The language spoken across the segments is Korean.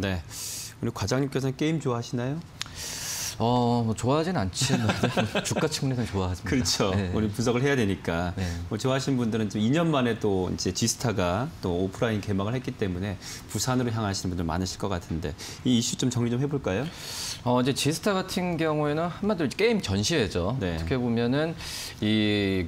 네, 우리 과장님께서는 게임 좋아하시나요? 뭐 좋아하진 않지만 주가 측면에서는 좋아하십니다. 그렇죠. 네. 우리 분석을 해야 되니까. 네. 뭐 좋아하시는 분들은 좀 2년 만에 또 이제 지스타가 또 오프라인 개막을 했기 때문에 부산으로 향하시는 분들 많으실 것 같은데 이 이슈 좀 정리 좀 해볼까요? 이제 지스타 같은 경우에는 한마디로 게임 전시회죠. 네. 어떻게 보면은 이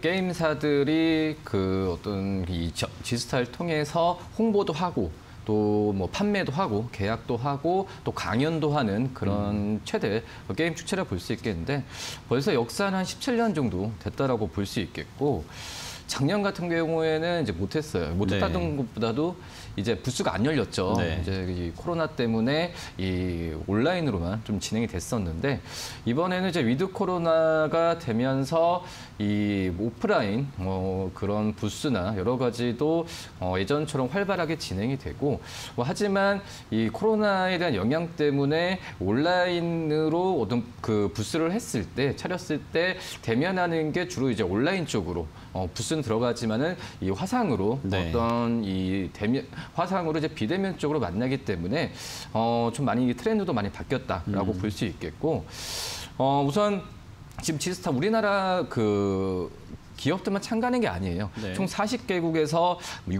게임사들이 그 어떤 이 지스타를 통해서 홍보도 하고 또 뭐 판매도 하고 계약도 하고 또 강연도 하는 그런 최대 게임 축제라 볼 수 있겠는데 벌써 역사는 한 17년 정도 됐다라고 볼 수 있겠고 작년 같은 경우에는 이제 못했어요. 못했다는 네. 것보다도 이제 부스가 안 열렸죠. 네. 이제 이 코로나 때문에 이 온라인으로만 좀 진행이 됐었는데 이번에는 이제 위드 코로나가 되면서 이 오프라인 그런 부스나 여러 가지도 예전처럼 활발하게 진행이 되고 하지만 이 코로나에 대한 영향 때문에 온라인으로 어떤 그 부스를 했을 때 차렸을 때 대면하는 게 주로 이제 온라인 쪽으로 부스는 들어가지만은 이 화상으로 네. 어떤 이 화상으로 이제 비대면 쪽으로 만나기 때문에 좀 많이 트렌드도 많이 바뀌었다라고 볼 수 있겠고 우선 지금 지스타 우리나라 그 기업들만 참가하는 게 아니에요. 네. 총 40개국에서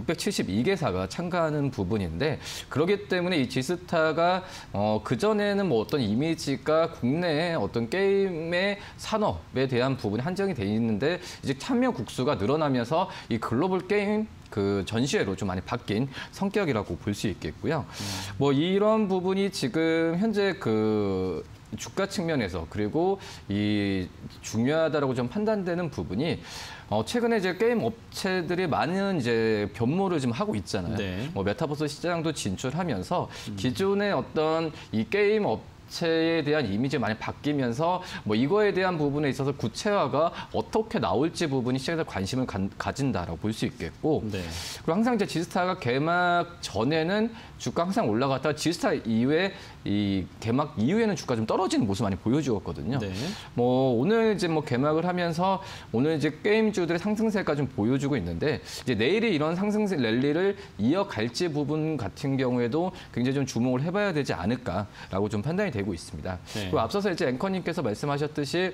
672개사가 참가하는 부분인데 그렇기 때문에 이 지스타가 그전에는 뭐 어떤 이미지가 국내의 어떤 게임의 산업에 대한 부분이 한정이 돼 있는데 이제 참여 국수가 늘어나면서 이 글로벌 게임 그 전시회로 좀 많이 바뀐 성격이라고 볼 수 있겠고요. 뭐 이런 부분이 지금 현재 그 주가 측면에서 그리고 이 중요하다라고 좀 판단되는 부분이 최근에 이제 게임 업체들이 많은 이제 변모를 지금 하고 있잖아요. 네. 뭐 메타버스 시장도 진출하면서 기존의 어떤 이 게임 업체에 대한 이미지가 많이 바뀌면서 뭐 이거에 대한 부분에 있어서 구체화가 어떻게 나올지 부분이 시장에서 관심을 가진다라고 볼 수 있겠고 네. 그리고 항상 이제 지스타가 개막 전에는 주가 항상 올라갔다가 지스타 이후에 이 개막 이후에는 주가 좀 떨어지는 모습 많이 보여주었거든요. 네. 뭐 오늘 이제 뭐 개막을 하면서 오늘 이제 게임주들의 상승세가 좀 보여주고 있는데 이제 내일이 이런 상승세 랠리를 이어갈지 부분 같은 경우에도 굉장히 좀 주목을 해봐야 되지 않을까라고 좀 판단이 되고 있습니다. 네. 그리고 앞서서 이제 앵커님께서 말씀하셨듯이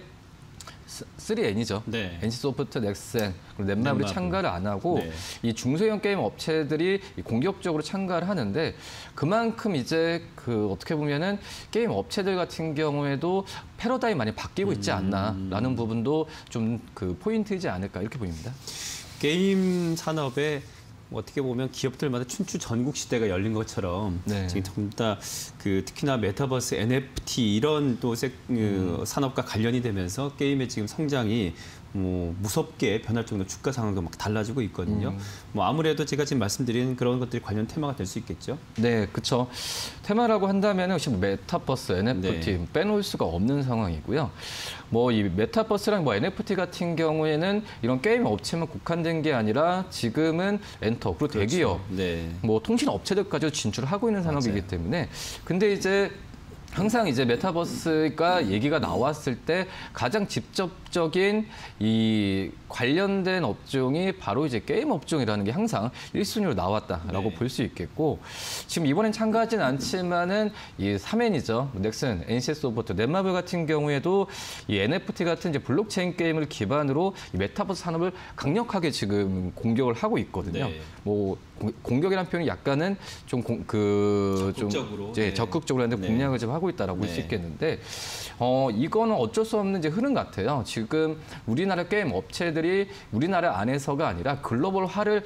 3N이죠. 네. NC소프트, 넥센, 그리고 넷마블이 넷마블. 참가를 안 하고 네. 이 중소형 게임 업체들이 공격적으로 참가를 하는데 그만큼 이제 그 어떻게 보면은 게임 업체들 같은 경우에도 패러다임이 많이 바뀌고 있지 않나라는 부분도 좀 그 포인트이지 않을까 이렇게 보입니다. 게임 산업에 어떻게 보면 기업들마다 춘추 전국 시대가 열린 것처럼 네. 지금 전부 다 그 특히나 메타버스, NFT 이런 또 산업과 관련이 되면서 게임의 지금 성장이 뭐 무섭게 변할 정도로 주가 상황도 막 달라지고 있거든요. 뭐 아무래도 제가 지금 말씀드린 그런 것들이 관련 테마가 될 수 있겠죠. 네, 그렇죠. 테마라고 한다면 역시 메타버스, NFT 네. 빼놓을 수가 없는 상황이고요. 뭐 이 메타버스랑 뭐 NFT 같은 경우에는 이런 게임 업체만 국한된 게 아니라 지금은 엔터 그리고 대기업, 네. 뭐 통신 업체들까지도 진출하고 있는 산업이기 맞아요. 때문에 근데 이제 항상 이제 메타버스가 얘기가 나왔을 때 가장 직접적인 이 관련된 업종이 바로 이제 게임 업종이라는 게 항상 1순위로 나왔다라고 네. 볼 수 있겠고 지금 이번엔 참가하진 않지만은 이 3N이죠. 넥슨, NC소프트, 넷마블 같은 경우에도 이 NFT 같은 이제 블록체인 게임을 기반으로 이 메타버스 산업을 강력하게 지금 공격을 하고 있거든요. 네. 뭐 공격이라는 표현이 약간은 좀 적극적으로. 이제 네. 적극적으로 하는데 네. 공략을 좀 하고 있다라고 볼 수 네. 있겠는데 이거는 어쩔 수 없는 이제 흐름 같아요. 지금 우리나라 게임 업체들이 우리나라 안에서가 아니라 글로벌화를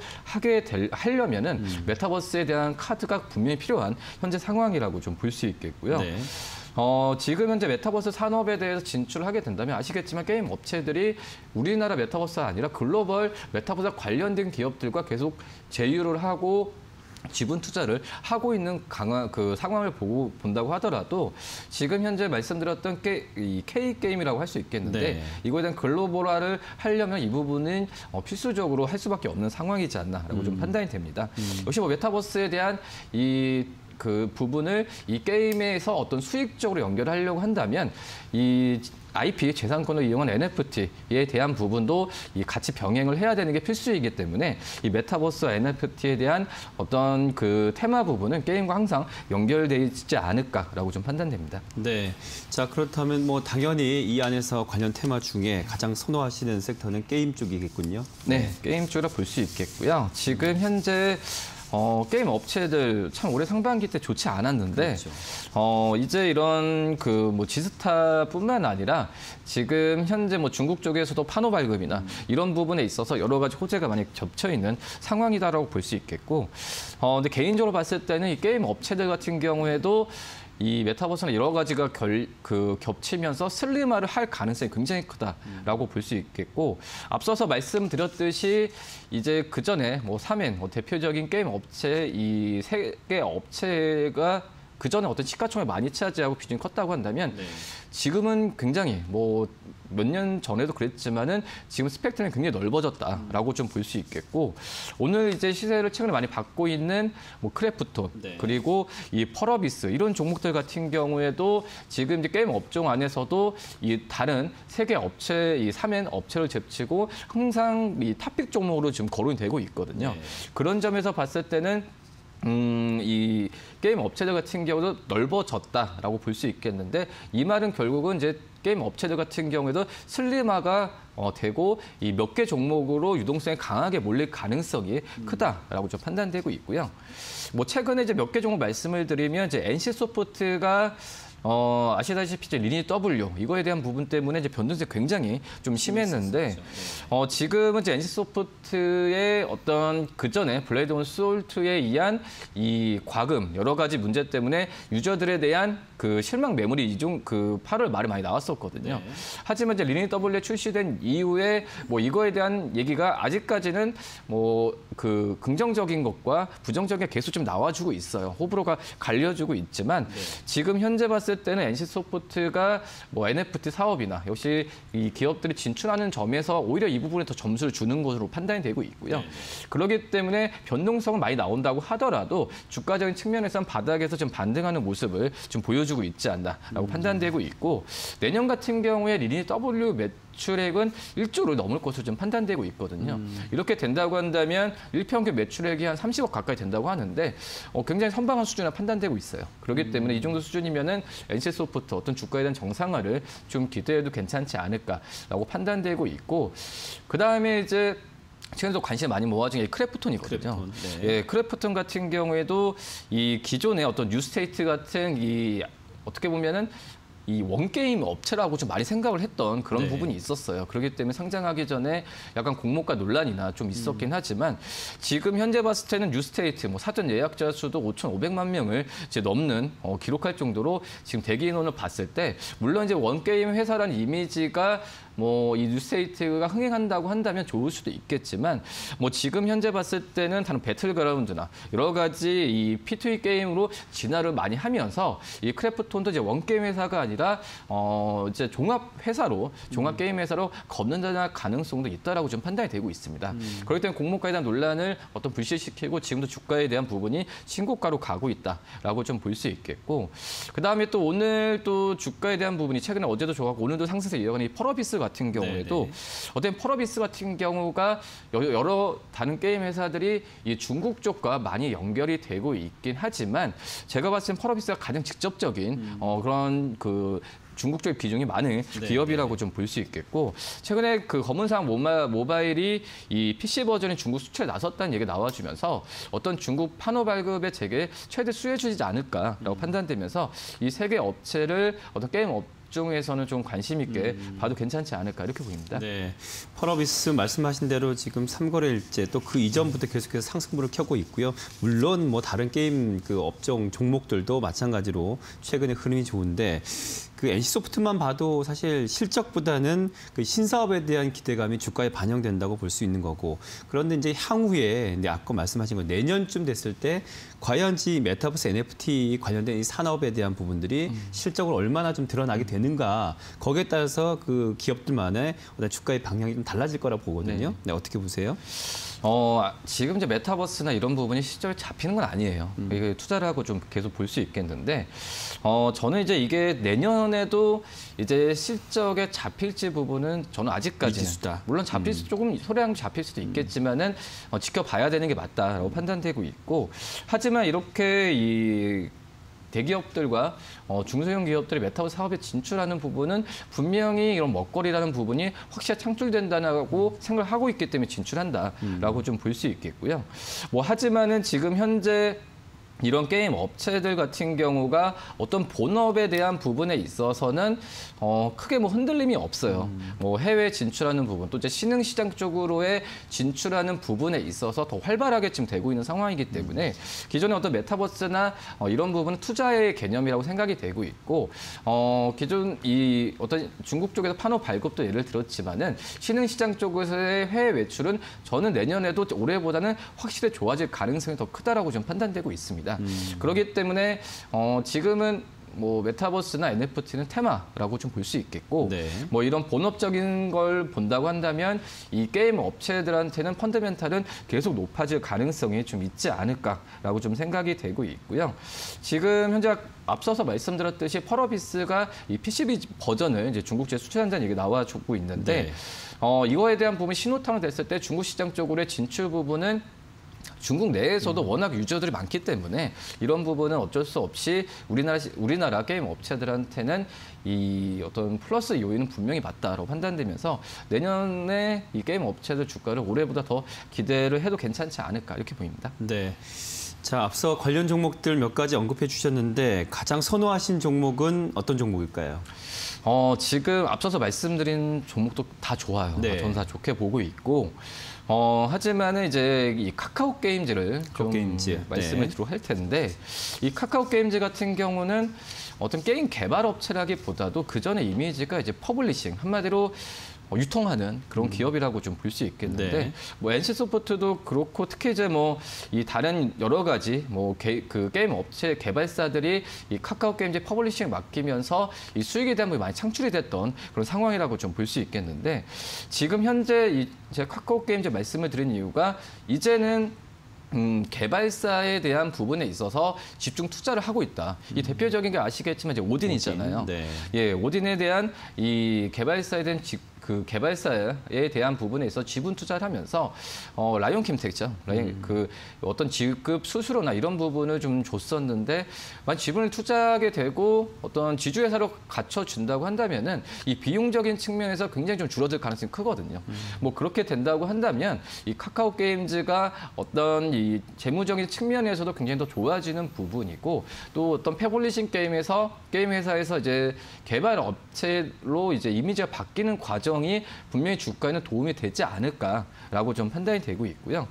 하려면은 메타버스에 대한 카드가 분명히 필요한 현재 상황이라고 좀 볼 수 있겠고요. 네. 지금 현재 메타버스 산업에 대해서 진출을 하게 된다면 아시겠지만 게임 업체들이 우리나라 메타버스가 아니라 글로벌 메타버스와 관련된 기업들과 계속 제휴를 하고 지분 투자를 하고 있는 그 상황을 본다고 하더라도 지금 현재 말씀드렸던 이 K게임이라고 할 수 있겠는데 네. 이거에 대한 글로벌화를 하려면 이 부분은 필수적으로 할 수밖에 없는 상황이지 않나라고 좀 판단이 됩니다. 역시 뭐 메타버스에 대한 이 그 부분을 이 게임에서 어떤 수익적으로 연결하려고 한다면 이 IP 재산권을 이용한 NFT에 대한 부분도 이 같이 병행을 해야 되는 게 필수이기 때문에 이 메타버스 NFT에 대한 어떤 그 테마 부분은 게임과 항상 연결되어 있지 않을까라고 좀 판단됩니다. 네. 자, 그렇다면 뭐 당연히 이 안에서 관련 테마 중에 가장 선호하시는 섹터는 게임 쪽이겠군요. 네, 게임 쪽이라 볼 수 있겠고요. 지금 현재 게임 업체들 참 올해 상반기 때 좋지 않았는데 그렇죠. 이제 이런 그 뭐 지스타뿐만 아니라 지금 현재 뭐 중국 쪽에서도 판호 발급이나 이런 부분에 있어서 여러 가지 호재가 많이 겹쳐 있는 상황이다라고 볼 수 있겠고 근데 개인적으로 봤을 때는 이 게임 업체들 같은 경우에도 이 메타버스나 여러 가지가 겹치면서 슬림화를 할 가능성이 굉장히 크다라고 볼 수 있겠고 앞서서 말씀드렸듯이 이제 그 전에 뭐 사멘 대표적인 게임 업체 이 세 개 업체가 그 전에 어떤 시가총액 많이 차지하고 비중이 컸다고 한다면 네. 지금은 굉장히 뭐 몇 년 전에도 그랬지만은 지금 스펙트럼이 굉장히 넓어졌다라고 좀 볼 수 있겠고 오늘 이제 시세를 최근에 많이 받고 있는 뭐 크래프톤 네. 그리고 이 펄어비스 이런 종목들 같은 경우에도 지금 이제 게임 업종 안에서도 이 다른 세계 업체 이 사면 업체를 제치고 항상 이 탑픽 종목으로 지금 거론이 되고 있거든요. 네. 그런 점에서 봤을 때는 이 게임 업체들 같은 경우도 넓어졌다라고 볼 수 있겠는데 이 말은 결국은 이제 게임 업체들 같은 경우에도 슬림화가 되고 이 몇 개 종목으로 유동성이 강하게 몰릴 가능성이 크다라고 좀 판단되고 있고요. 뭐 최근에 이제 몇 개 종목 말씀을 드리면 이제 NC소프트가 아시다시피 이제 리니 W 이거에 대한 부분 때문에 이제 변동성이 굉장히 좀 심했는데 지금은 이제 NC소프트의 어떤 그 전에 블레이드 온 소울트에 의한 이 과금 여러 가지 문제 때문에 유저들에 대한 그 실망 매물이 이중 그 8월 말에 많이 나왔었거든요. 네. 하지만 이제 리니 W에 출시된 이후에 뭐 이거에 대한 얘기가 아직까지는 뭐 그 긍정적인 것과 부정적인 게 계속 좀 나와주고 있어요. 호불호가 갈려주고 있지만 지금 현재 봤을 때는 NC소프트가 뭐 NFT 사업이나 역시 이 기업들이 진출하는 점에서 오히려 이 부분에 더 점수를 주는 것으로 판단이 되고 있고요. 그렇기 때문에 변동성은 많이 나온다고 하더라도 주가적인 측면에서는 바닥에서 좀 반등하는 모습을 좀 보여주고 있지 않나라고 판단되고 있고 내년 같은 경우에 리니 W 매출액은 1조를 넘을 것으로 좀 판단되고 있거든요. 이렇게 된다고 한다면 일평균 매출액이 한 30억 가까이 된다고 하는데 굉장히 선방한 수준으로 판단되고 있어요. 그렇기 때문에 이 정도 수준이면은 NC소프트 어떤 주가에 대한 정상화를 좀 기대해도 괜찮지 않을까라고 판단되고 있고 그다음에 이제 최근에도 관심이 많이 모아진 게 크래프톤이거든요. 크래프톤, 네. 예, 크래프톤 같은 경우에도 이 기존의 어떤 뉴스테이트 같은 이 어떻게 보면은 이 원게임 업체라고 좀 많이 생각을 했던 그런 네. 부분이 있었어요. 그렇기 때문에 상장하기 전에 약간 공모가 논란이나 좀 있었긴 하지만 지금 현재 봤을 때는 뉴스테이트 뭐 사전 예약자 수도 5,500만 명을 이제 넘는 기록할 정도로 지금 대기 인원을 봤을 때 물론 이제 원게임 회사라는 이미지가 뭐 이 뉴스테이트가 흥행한다고 한다면 좋을 수도 있겠지만 뭐 지금 현재 봤을 때는 다른 배틀그라운드나 여러 가지 이 P2E 게임으로 진화를 많이 하면서 이 크래프톤도 이제 원게임 회사가 아니라 이제 종합 게임 회사로 겁는다는 가능성도 있다라고 좀 판단이 되고 있습니다. 그렇기 때문에 공모가에 대한 논란을 어떤 불씨시키고 지금도 주가에 대한 부분이 신고가로 가고 있다라고 좀 볼 수 있겠고 그다음에 또 오늘 또 주가에 대한 부분이 최근에 어제도 좋았고 오늘도 상승세 이어가는 이 펄어비스 같은 경우에도 네네. 어떤 펄어비스 같은 경우가 여러 다른 게임 회사들이 이 중국 쪽과 많이 연결이 되고 있긴 하지만 제가 봤을 땐 펄어비스가 가장 직접적인 그런 그 중국 쪽의 비중이 많은 네, 기업이라고 좀 볼 수 있겠고 최근에 그 검은상 모바일이 이 PC 버전의 중국 수출에 나섰다는 얘기가 나와주면서 어떤 중국 판호 발급의 재개에 최대 수혜주지 않을까라고 판단되면서 이 세 개 업체를 어떤 게임 업종에서는 좀 관심 있게 봐도 괜찮지 않을까 이렇게 보입니다. 네, 펄어비스 말씀하신 대로 지금 3거래일째 또 그 이전부터 계속해서 상승분을 켜고 있고요. 물론 뭐 다른 게임 그 업종 종목들도 마찬가지로 최근에 흐름이 좋은데 그 NC소프트만 봐도 사실 실적보다는 그 신사업에 대한 기대감이 주가에 반영된다고 볼 수 있는 거고 그런데 이제 향후에 아까 말씀하신 거 내년쯤 됐을 때 과연 이 메타버스 NFT 관련된 이 산업에 대한 부분들이 실적으로 얼마나 좀 드러나게 되는가 거기에 따라서 그 기업들만의 어떤 주가의 방향이 좀 달라질 거라고 보거든요. 네, 어떻게 보세요? 지금 이제 메타버스나 이런 부분이 실적이 잡히는 건 아니에요. 이게 투자를 하고 좀 계속 볼 수 있겠는데, 저는 이제 이게 내년에도 이제 실적에 잡힐지 부분은 저는 아직까지는 미지수다. 물론 잡힐 수 조금 소량 잡힐 수도 있겠지만은 지켜봐야 되는 게 맞다라고 판단되고 있고, 하지만 이렇게 이 대기업들과 중소형 기업들이 메타버스 사업에 진출하는 부분은 분명히 이런 먹거리라는 부분이 확실히 창출된다고 생각을 하고 있기 때문에 진출한다라고 좀 볼 수 있겠고요. 하지만은 지금 현재 이런 게임 업체들 같은 경우가 어떤 본업에 대한 부분에 있어서는 크게 흔들림이 없어요. 해외 진출하는 부분, 또 이제 신흥시장 쪽으로의 진출하는 부분에 있어서 더 활발하게 지금 되고 있는 상황이기 때문에 기존의 어떤 메타버스나 이런 부분은 투자의 개념이라고 생각이 되고 있고, 기존 이 어떤 중국 쪽에서 판호 발급도 예를 들었지만은 신흥시장 쪽에서의 해외 외출은 저는 내년에도 올해보다는 확실히 좋아질 가능성이 더 크다라고 좀 판단되고 있습니다. 그렇기 때문에 지금은 메타버스나 NFT는 테마라고 좀 볼 수 있겠고, 네. 이런 본업적인 걸 본다고 한다면 이 게임 업체들한테는 펀더멘탈은 계속 높아질 가능성이 좀 있지 않을까라고 좀 생각이 되고 있고요. 지금 현재 앞서서 말씀드렸듯이 펄어비스가 이 PCB 버전을 이제 중국제 수출한다는 얘기 나와주고 있는데, 네. 이거에 대한 부분이 신호탄을 냈을 때 중국 시장 쪽으로의 진출 부분은 중국 내에서도 워낙 유저들이 많기 때문에 이런 부분은 어쩔 수 없이 우리나라 게임 업체들한테는 이 어떤 플러스 요인은 분명히 맞다라고 판단되면서 내년에 이 게임 업체들 주가를 올해보다 더 기대를 해도 괜찮지 않을까 이렇게 보입니다. 네. 자, 앞서 관련 종목들 몇 가지 언급해 주셨는데 가장 선호하신 종목은 어떤 종목일까요? 지금 앞서서 말씀드린 종목도 다 좋아요. 네. 저는 다 좋게 보고 있고, 하지만은 이제 이 카카오 게임즈를 좀 말씀을 네. 드리도록 할 텐데, 이 카카오 게임즈 같은 경우는 어떤 게임 개발 업체라기보다도 그 전에 이미지가 이제 퍼블리싱, 한마디로 유통하는 그런 기업이라고 좀 볼 수 있겠는데, 네. NC소프트도 그렇고, 특히 이제 이 다른 여러 가지 그 게임 업체 개발사들이 이 카카오 게임즈 퍼블리싱을 맡기면서 이 수익에 대한 부분이 많이 창출이 됐던 그런 상황이라고 좀 볼 수 있겠는데, 지금 현재 제가 카카오 게임즈 말씀을 드린 이유가 이제는 개발사에 대한 부분에 있어서 집중 투자를 하고 있다. 이 대표적인 게 아시겠지만 이제 오딘이잖아요. 네. 예, 오딘에 대한 이 개발사에 대한 그 개발사에 대한 부분에 있어 지분 투자를 하면서 라이온 킴텍이죠. 그 어떤 지급 수수료나 이런 부분을 좀 줬었는데, 만약 지분을 투자하게 되고 어떤 지주회사로 갖춰준다고 한다면은 이 비용적인 측면에서 굉장히 좀 줄어들 가능성이 크거든요. 그렇게 된다고 한다면 이 카카오 게임즈가 어떤 이 재무적인 측면에서도 굉장히 더 좋아지는 부분이고, 또 어떤 패블리싱 게임 회사에서 이제 개발 업체로 이제 이미지가 바뀌는 과정이 분명히 주가에는 도움이 되지 않을까라고 좀 판단이 되고 있고요.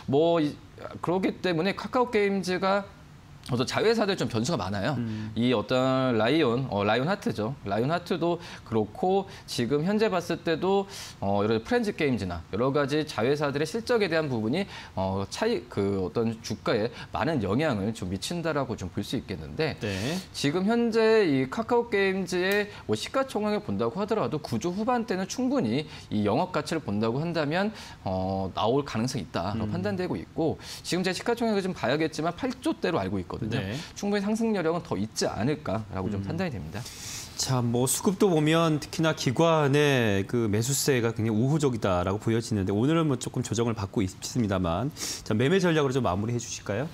그렇기 때문에 카카오 게임즈가 어떤 자회사들 좀 변수가 많아요. 이 어떤 라이온 하트죠. 라이온 하트도 그렇고, 지금 현재 봤을 때도 여러 프렌즈 게임즈나 여러 가지 자회사들의 실적에 대한 부분이 그 어떤 주가에 많은 영향을 좀 미친다라고 좀 볼 수 있겠는데, 네. 지금 현재 이 카카오 게임즈의 시가총액을 본다고 하더라도 9조 후반대는 충분히 이 영업 가치를 본다고 한다면 나올 가능성이 있다라고 판단되고 있고, 지금 제 시가총액을 좀 봐야겠지만 8조대로 알고 있거든요. 네. 충분히 상승 여력은 더 있지 않을까라고 좀 판단이 됩니다. 자, 수급도 보면 특히나 기관의 그 매수세가 굉장히 우호적이다라고 보여지는데 오늘은 조금 조정을 받고 있습니다만, 자, 매매 전략으로 좀 마무리해 주실까요?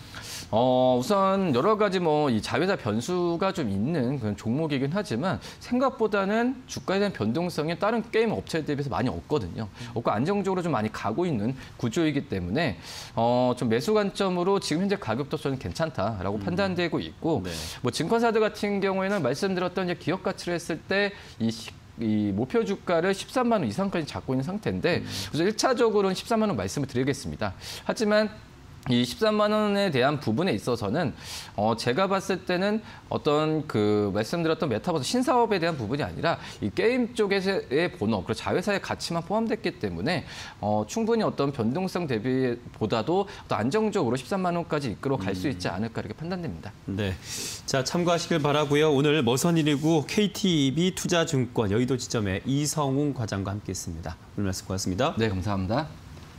우선 여러 가지 이 자회사 변수가 좀 있는 그런 종목이긴 하지만 생각보다는 주가에 대한 변동성이 다른 게임 업체에 대비해서 많이 없거든요. 없고 안정적으로 좀 많이 가고 있는 구조이기 때문에 좀 매수 관점으로 지금 현재 가격도 저는 괜찮다라고 판단되고 있고, 네. 증권사들 같은 경우에는 말씀드렸던 이제 기업 가치를 했을 때 이 목표 주가를 13만 원 이상까지 잡고 있는 상태인데, 그래서 1차적으로는 13만 원 말씀을 드리겠습니다. 하지만 이 13만 원에 대한 부분에 있어서는 제가 봤을 때는 어떤 그 말씀드렸던 메타버스 신사업에 대한 부분이 아니라 이 게임 쪽의 본업, 그리고 자회사의 가치만 포함됐기 때문에 충분히 어떤 변동성 대비보다도 더 안정적으로 13만 원까지 이끌어 갈 수 있지 않을까 이렇게 판단됩니다. 네. 자, 참고하시길 바라고요. 오늘 머선119 KTB 투자증권 여의도 지점의 이성웅 과장과 함께했습니다. 오늘 말씀 고맙습니다. 네, 감사합니다.